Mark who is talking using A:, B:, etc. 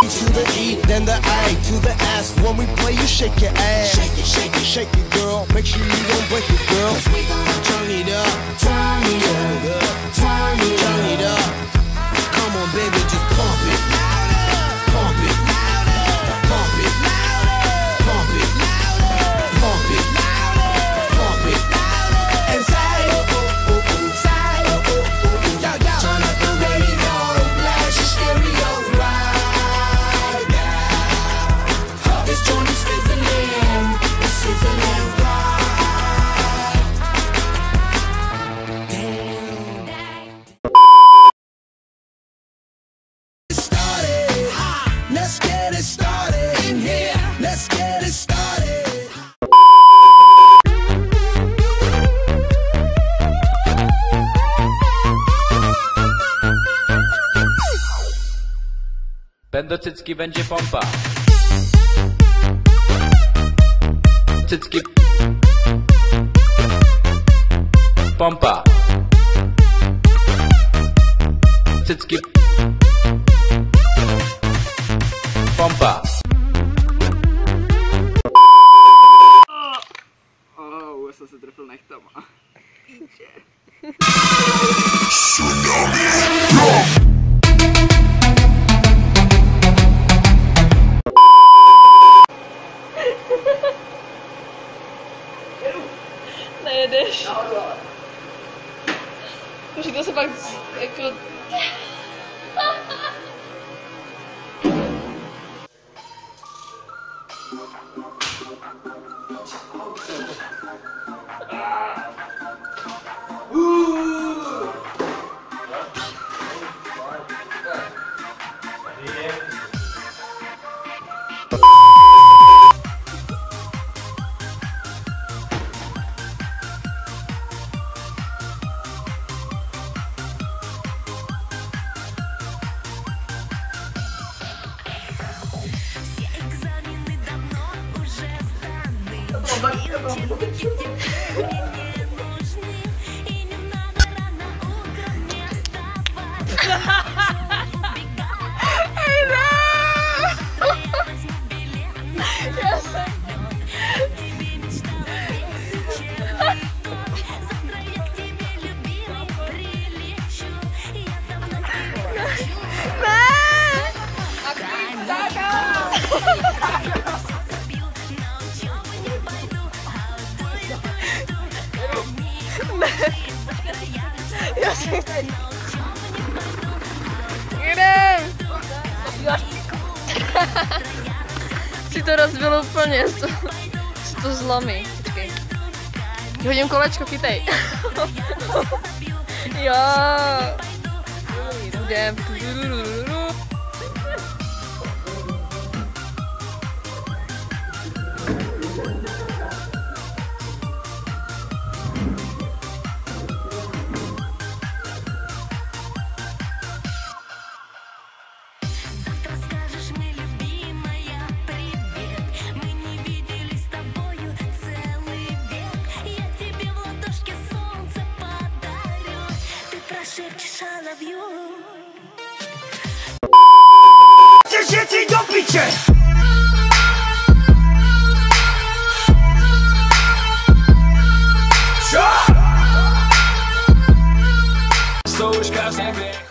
A: To the E, then the I, to the S. When we play, you shake your ass. Shake it, shake it, shake it, girl. Make sure you don't break it, girl. 'Cause we gonna turn it up, turn it up, turn it up. Come on, baby, just pump it, pump it, pump it, pump it, pump it, pump it. And side, side, turn up the radio, blast your stereo right now. This joint is fizzling, it's sizzling right. Started, let's get it started in here. Let's get it started.
B: Będą cycki, będzie pompa. Cycki. Pompa. Cycki. Pompa.
C: O, łyso se trefil nechtama. Idzie.
D: Nejedeš. Už to se pak jako... Si to rozbilo úplně, si to zlomí. Počkej. Hodím kolečko, chytej. Jo. Jdem.
A: Dzieci do picie! Co? To już każdy wie.